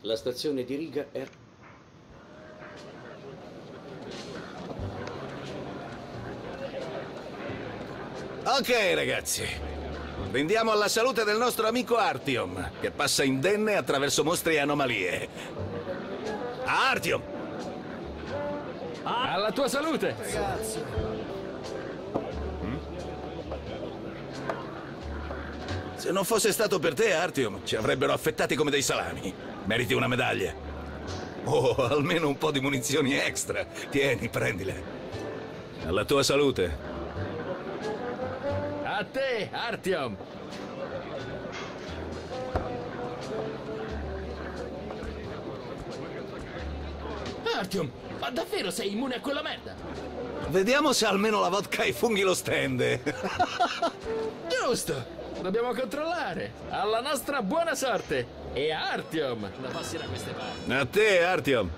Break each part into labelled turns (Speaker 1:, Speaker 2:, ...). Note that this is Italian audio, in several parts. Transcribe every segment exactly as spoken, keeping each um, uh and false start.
Speaker 1: La stazione di Riga è...
Speaker 2: Ok, ragazzi. Rendiamo alla salute del nostro amico Artyom, che passa indenne attraverso mostri e anomalie. Artyom!
Speaker 3: Alla tua salute!
Speaker 4: Ragazzi.
Speaker 2: Se non fosse stato per te, Artyom, ci avrebbero affettati come dei salami. Meriti una medaglia. Oh, almeno un po' di munizioni extra. Tieni, prendile. Alla tua salute.
Speaker 3: A te, Artyom! Artyom, ma davvero sei immune a quella merda?
Speaker 2: Vediamo se almeno la vodka e i funghi lo stende.
Speaker 3: Giusto! Dobbiamo controllare. Alla nostra buona sorte. E a Artyom. Da passi da queste parti.
Speaker 2: A te, Artyom.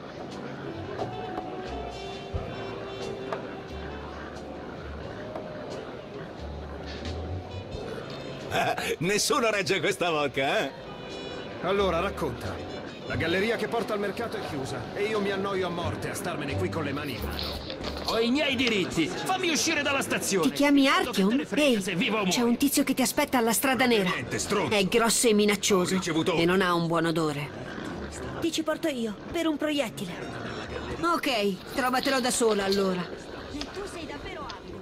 Speaker 2: Ah, nessuno regge questa vodka, eh?
Speaker 4: Allora, racconta. La galleria che porta al mercato è chiusa e io mi annoio a morte a starmene qui con le mani in mano.
Speaker 3: Ho i miei diritti. Fammi uscire dalla stazione.
Speaker 5: Ti chiami Artyom?
Speaker 3: Che te ne frega
Speaker 5: Ehi,
Speaker 3: se vivo o
Speaker 5: c'è
Speaker 3: muoio.
Speaker 5: un tizio che ti aspetta alla strada nera.
Speaker 4: Niente, stronzo.
Speaker 5: È grosso e minaccioso.
Speaker 4: Ho ricevuto-
Speaker 5: E non ha un buon odore. Ti ci porto io, per un proiettile. Ok, trovatelo da sola allora. E tu sei davvero avido.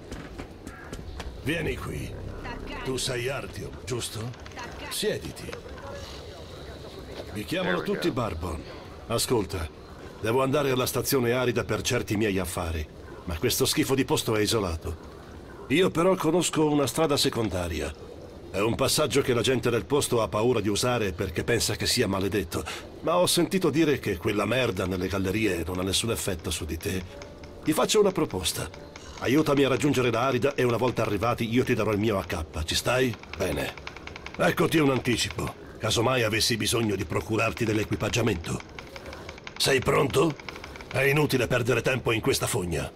Speaker 6: Vieni qui. Tu sei Artyom, giusto? Siediti. Mi chiamano tutti Barbon. Ascolta, devo andare alla stazione arida per certi miei affari, ma questo schifo di posto è isolato. Io però conosco una strada secondaria. È un passaggio che la gente del posto ha paura di usare perché pensa che sia maledetto, ma ho sentito dire che quella merda nelle gallerie non ha nessun effetto su di te. Ti faccio una proposta. Aiutami a raggiungere la Arida e una volta arrivati io ti darò il mio A K. Ci stai? Bene. Eccoti un anticipo, casomai avessi bisogno di procurarti dell'equipaggiamento. Sei pronto? È inutile perdere tempo in questa fogna.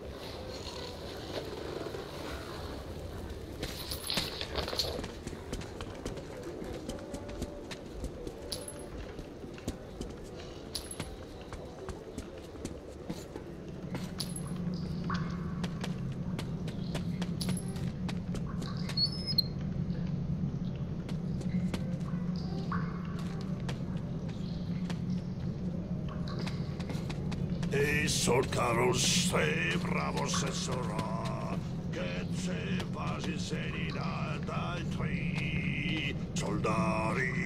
Speaker 6: E solcaro se bravo se sarà che se vasi serina dai tre soldati